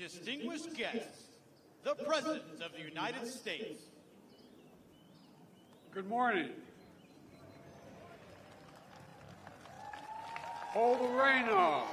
distinguished guests, the President of the United States. Good morning. Hold the rain off.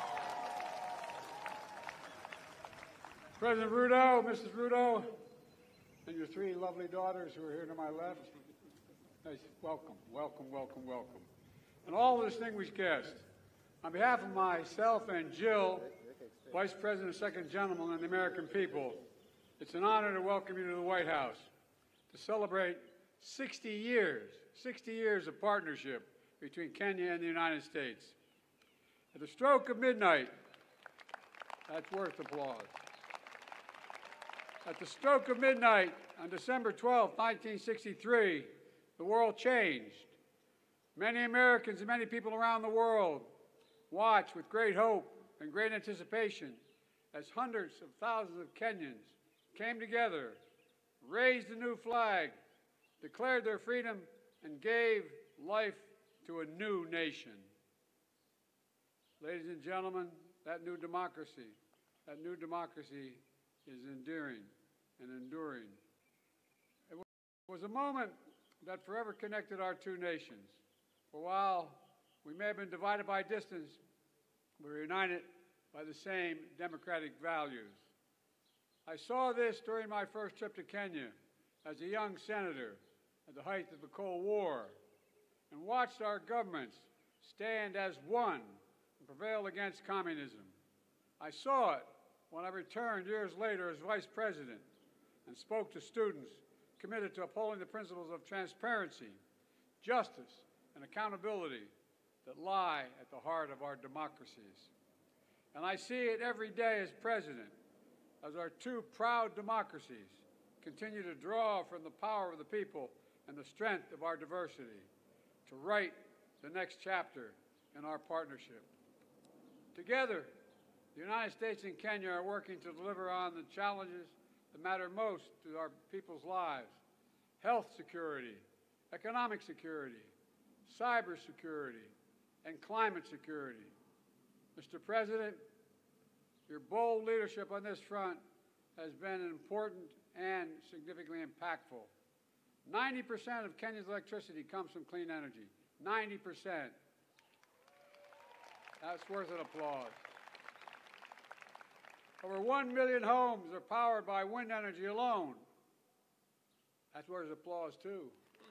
President Ruto, Mrs. Ruto, and your three lovely daughters who are here to my left. Nice. Welcome, welcome, welcome, welcome. And all the distinguished guests, on behalf of myself and Jill, Vice President, Second Gentleman, and the American people, it's an honor to welcome you to the White House to celebrate 60 years of partnership between Kenya and the United States. At the stroke of midnight, that's worth applause. At the stroke of midnight on December 12, 1963, the world changed. Many Americans and many people around the world watched with great hope and great anticipation as hundreds of thousands of Kenyans came together, raised a new flag, declared their freedom, and gave life to a new nation. Ladies and gentlemen, that new democracy is endearing and enduring. It was a moment that forever connected our two nations. For while we may have been divided by distance, we were united by the same democratic values. I saw this during my first trip to Kenya as a young senator at the height of the Cold War, and watched our governments stand as one and prevail against communism. I saw it when I returned years later as Vice President and spoke to students committed to upholding the principles of transparency, justice, and accountability that lie at the heart of our democracies. And I see it every day as President, as our two proud democracies continue to draw from the power of the people and the strength of our diversity to write the next chapter in our partnership. Together, the United States and Kenya are working to deliver on the challenges that matter most to our people's lives: health security, economic security, cyber security, and climate security. Mr. President, your bold leadership on this front has been important and significantly impactful. 90% of Kenya's electricity comes from clean energy. 90%. That's worth an applause. Over 1 million homes are powered by wind energy alone. That's worth applause, too.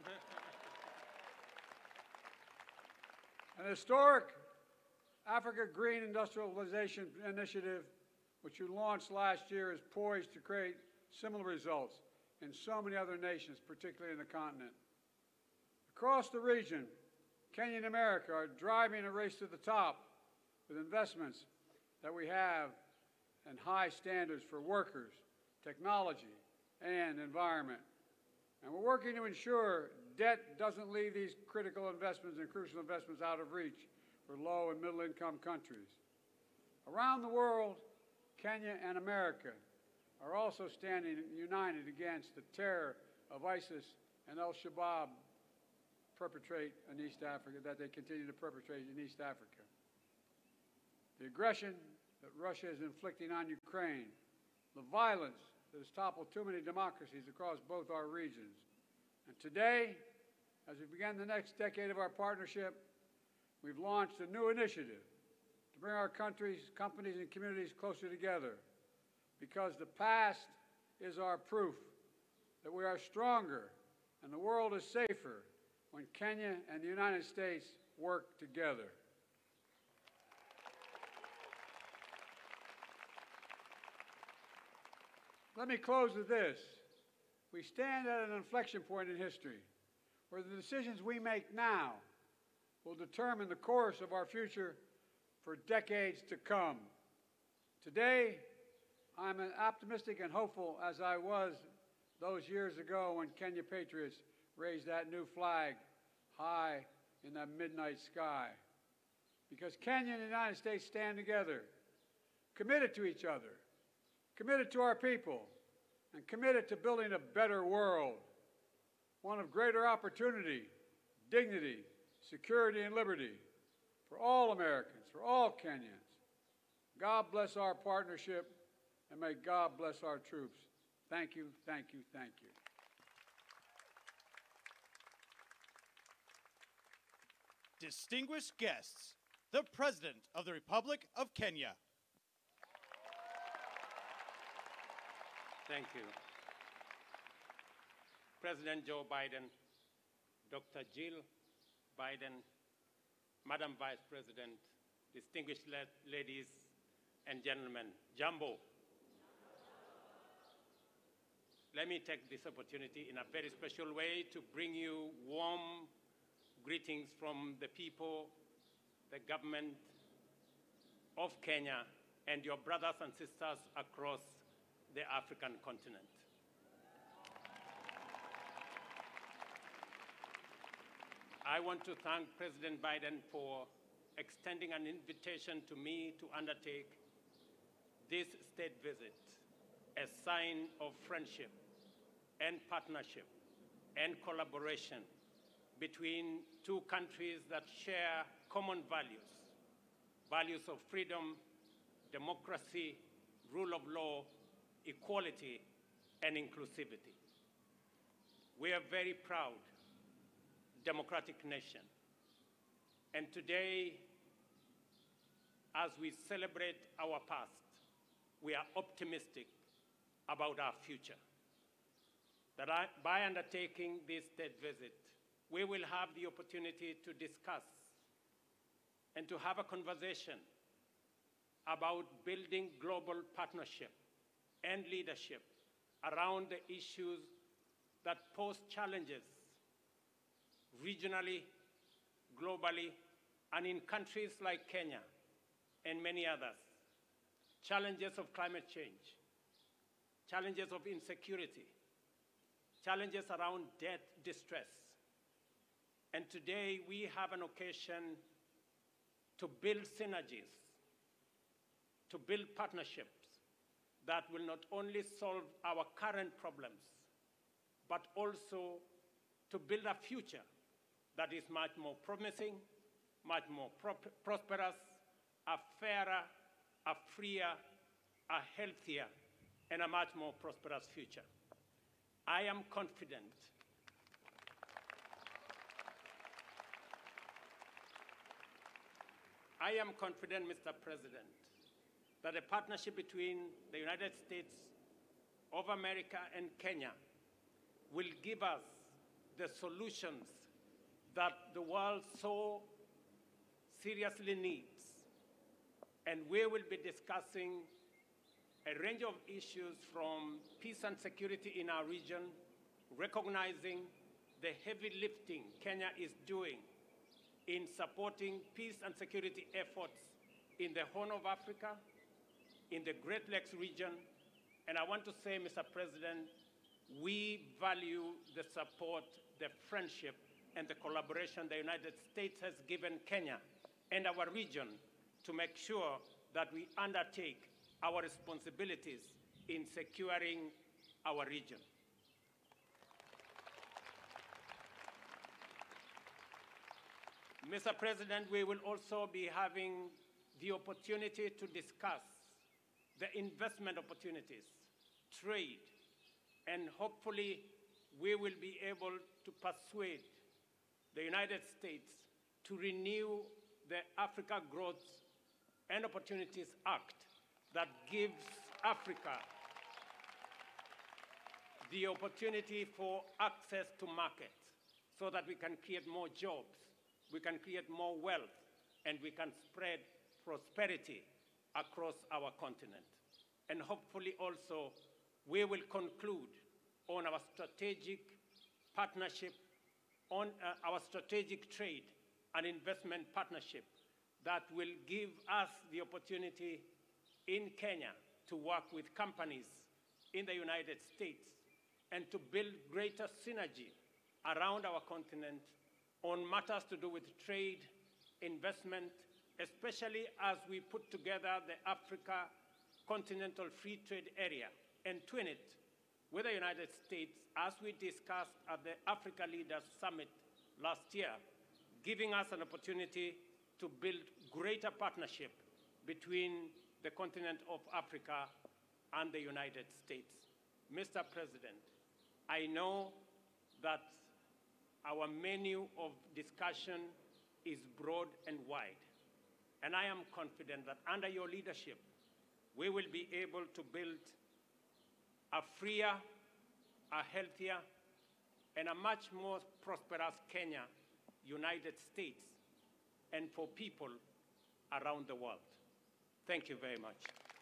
An historic Africa Green Industrialization Initiative, which you launched last year, is poised to create similar results in so many other nations, particularly in the continent. Across the region, Kenya and America are driving a race to the top with investments that we have and high standards for workers, technology, and environment. And we're working to ensure debt doesn't leave these critical investments and crucial investments out of reach for low and middle income countries. Around the world, Kenya and America are also standing united against the terror of ISIS and al-Shabaab that they continue to perpetrate in East Africa. The aggression that Russia is inflicting on Ukraine, the violence that has toppled too many democracies across both our regions. And today, as we begin the next decade of our partnership, we've launched a new initiative to bring our countries, companies, and communities closer together, because the past is our proof that we are stronger and the world is safer when Kenya and the United States work together. Let me close with this. We stand at an inflection point in history where the decisions we make now will determine the course of our future for decades to come. Today, I'm as optimistic and hopeful as I was those years ago when Kenya patriots raised that new flag high in that midnight sky. Because Kenya and the United States stand together, committed to each other, committed to our people, and committed to building a better world, one of greater opportunity, dignity, security, and liberty for all Americans, for all Kenyans. God bless our partnership, and may God bless our troops. Thank you, thank you, thank you. Distinguished guests, the President of the Republic of Kenya. Thank you. President Joe Biden, Dr. Jill Biden, Madam Vice President, distinguished ladies and gentlemen, Jambo. Let me take this opportunity in a very special way to bring you warm greetings from the people, the government of Kenya, and your brothers and sisters across the African continent. I want to thank President Biden for extending an invitation to me to undertake this state visit, a sign of friendship and partnership and collaboration between two countries that share common values, values of freedom, democracy, rule of law, equality, and inclusivity. We are very proud democratic nation. And today, as we celebrate our past, we are optimistic about our future. That by undertaking this state visit, we will have the opportunity to discuss and to have a conversation about building global partnership and leadership around the issues that pose challenges regionally, globally, and in countries like Kenya and many others. Challenges of climate change, challenges of insecurity, challenges around debt distress. And today we have an occasion to build synergies, to build partnerships that will not only solve our current problems, but also to build a future that is much more promising, much more prosperous, a fairer, a freer, a healthier, and a much more prosperous future. I am confident Mr. President, that a partnership between the United States of America and Kenya will give us the solutions that the world so seriously needs. And we will be discussing a range of issues from peace and security in our region, recognizing the heavy lifting Kenya is doing in supporting peace and security efforts in the Horn of Africa, in the Great Lakes region. And I want to say, Mr. President, we value the support, the friendship, and the collaboration the United States has given Kenya and our region to make sure that we undertake our responsibilities in securing our region. Mr. President, we will also be having the opportunity to discuss the investment opportunities, trade, and hopefully we will be able to persuade the United States to renew the Africa Growth and Opportunities Act that gives Africa the opportunity for access to markets so that we can create more jobs, we can create more wealth, and we can spread prosperity across our continent. And hopefully also we will conclude on our strategic partnership, on our strategic trade and investment partnership that will give us the opportunity in Kenya to work with companies in the United States and to build greater synergy around our continent on matters to do with trade, investment, especially as we put together the Africa Continental Free Trade Area and twin it with the United States, as we discussed at the Africa Leaders Summit last year, giving us an opportunity to build greater partnership between the continent of Africa and the United States. Mr. President, I know that our menu of discussion is broad and wide, and I am confident that under your leadership, we will be able to build a freer, a healthier, and a much more prosperous Kenya, United States, and for people around the world. Thank you very much.